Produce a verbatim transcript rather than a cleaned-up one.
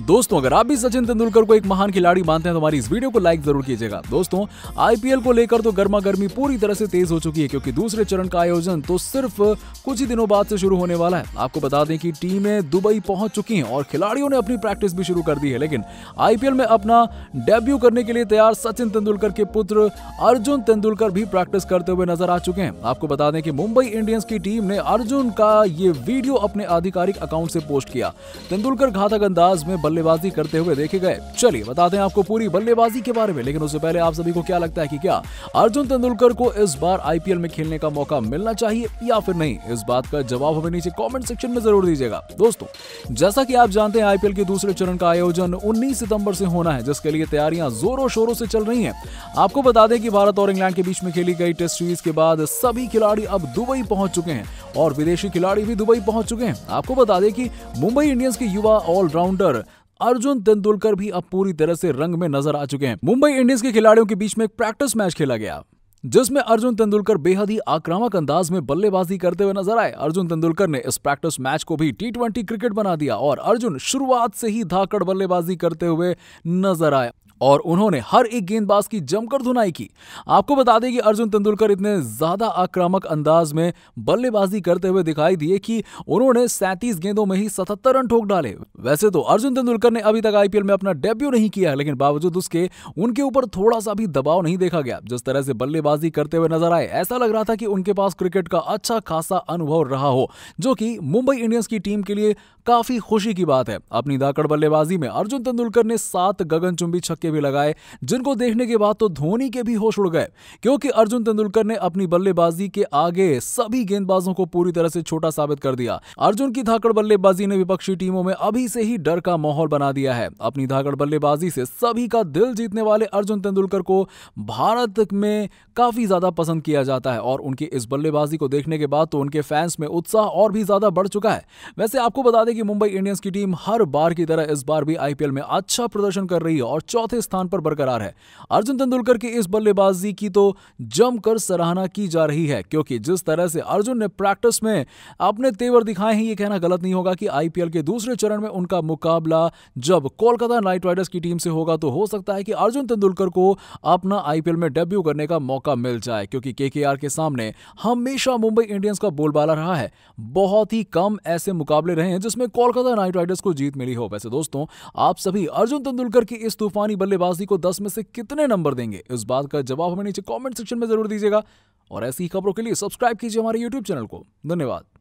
दोस्तों अगर आप भी सचिन तेंदुलकर को एक महान खिलाड़ी मानते हैं तो हमारी इस वीडियो को लाइक जरूर कीजिएगा। दोस्तों आईपीएल को लेकर तो गर्मा गर्मी पूरी तरह से तेज हो चुकी है, क्योंकि दूसरे चरण का आयोजन तो सिर्फ कुछ ही दिनों बाद से शुरू होने वाला है। आपको बता दें कि टीमें दुबई पहुंच चुकी हैं और खिलाड़ियों ने अपनी प्रैक्टिस भी शुरू कर दी है। लेकिन आईपीएल में अपना डेब्यू करने के लिए तैयार सचिन तेंदुलकर के पुत्र अर्जुन तेंदुलकर भी प्रैक्टिस करते हुए नजर आ चुके हैं। आपको बता दें कि मुंबई इंडियंस की टीम ने अर्जुन का ये वीडियो अपने आधिकारिक अकाउंट से पोस्ट किया। तेंदुलकर घातक अंदाज में बल्लेबाजी करते हुए देखे गए। चलिए बताते हैं आपको पूरी बल्लेबाजी के बारे में, लेकिन उससे पहले आप सभी को क्या लगता है कि क्या अर्जुन तेंदुलकर को इस बार आईपीएल में खेलने का मौका मिलना चाहिए या फिर नहीं? इस बात का जवाब हमें नीचे कमेंट सेक्शन में जरूर दीजिएगा। दोस्तों जैसा कि आप जानते हैं आईपीएल के दूसरे चरण का आयोजन उन्नीस सितंबर से होना है, जिसके लिए तैयारियां जोरों शोरों से चल रही हैं। आपको बता दें कि भारत और इंग्लैंड के बीच में खेली गई टेस्ट सीरीज के बाद सभी खिलाड़ी अब दुबई पहुंच चुके हैं और विदेशी खिलाड़ी भी दुबई पहुंच चुके हैं। आपको बता दें कि मुंबई इंडियंस के युवा ऑलराउंडर अर्जुन तेंदुलकर भी अब पूरी तरह से रंग में नजर आ चुके हैं। मुंबई इंडियंस के खिलाड़ियों के बीच में एक प्रैक्टिस मैच खेला गया, जिसमें अर्जुन तेंदुलकर बेहद ही आक्रामक अंदाज में बल्लेबाजी करते हुए नजर आए। अर्जुन तेंदुलकर ने इस प्रैक्टिस मैच को भी टी ट्वेंटी क्रिकेट बना दिया और अर्जुन शुरुआत से ही धाकड़ बल्लेबाजी करते हुए नजर आए और उन्होंने हर एक गेंदबाज की जमकर धुनाई की। आपको बता दें कि अर्जुन तेंदुलकर इतने ज्यादा आक्रामक अंदाज में बल्लेबाजी करते हुए दिखाई दिए कि उन्होंने सैंतीस गेंदों में ही सतहत्तर रन ठोक डाले। वैसे तो अर्जुन तेंदुलकर ने अभी तक आईपीएल में अपना डेब्यू नहीं किया है, लेकिन बावजूद उसके उनके ऊपर थोड़ा सा भी दबाव नहीं देखा गया। जिस तरह से बल्लेबाजी करते हुए नजर आए, ऐसा लग रहा था कि उनके पास क्रिकेट का अच्छा खासा अनुभव रहा हो, जो कि मुंबई इंडियंस की टीम के लिए काफी खुशी की बात है। अपनी धाकड़ बल्लेबाजी में अर्जुन तेंदुलकर ने सात गगनचुंबी छक्के भी लगाए, जिनको देखने के बाद तो धोनी के भी होश उड़ गए, क्योंकि अर्जुन तेंदुलकर ने अपनी बल्लेबाजी के आगे सभी गेंदबाजों को पूरी तरह से छोटा साबित कर दिया। अर्जुन की धाकड़ बल्लेबाजी ने विपक्षी टीमों में अभी से ही डर का माहौल बना दिया है। अपनी धाकड़ बल्लेबाजी से सभी का दिल जीतने वाले अर्जुन तेंदुलकर को भारत में काफी ज्यादा पसंद किया जाता है और उनकी इस बल्लेबाजी को देखने के बाद तो उनके फैंस में उत्साह और भी ज्यादा बढ़ चुका है। वैसे आपको बता दें कि मुंबई इंडियंस की टीम हर बार की तरह इस बार भी आईपीएल में अच्छा प्रदर्शन कर रही है और चौथे स्थान पर बरकरार है। अर्जुन तेंदुलकर की इस बल्लेबाजी की तो जमकर सराहना की जा रही है, क्योंकि जिस तरह से अर्जुन ने प्रैक्टिस में अपने तेवर दिखाए हैं, ये कहना गलत नहीं होगा कि आईपीएल के दूसरे चरण में उनका मुकाबला जब कोलकाता नाइट राइडर्स की टीम से होगा तो हो सकता है कि अर्जुन तेंदुलकर को अपना आईपीएल में डेब्यू करने का मौका मिल जाए, क्योंकि केकेआर के सामने हमेशा मुंबई इंडियंस का बोलबाला रहा है। बहुत ही कम ऐसे मुकाबले रहे हैं जिसमें कोलकाता नाइट राइडर्स को जीत मिली हो। वैसे दोस्तों आप सभी अर्जुन तेंदुलकर की इस तूफानी बल्लेबाजी को दस में से कितने नंबर देंगे? इस बात का जवाब हमें नीचे कमेंट सेक्शन में जरूर दीजिएगा और ऐसी ही खबरों के लिए सब्सक्राइब कीजिए हमारे यूट्यूब चैनल को। धन्यवाद।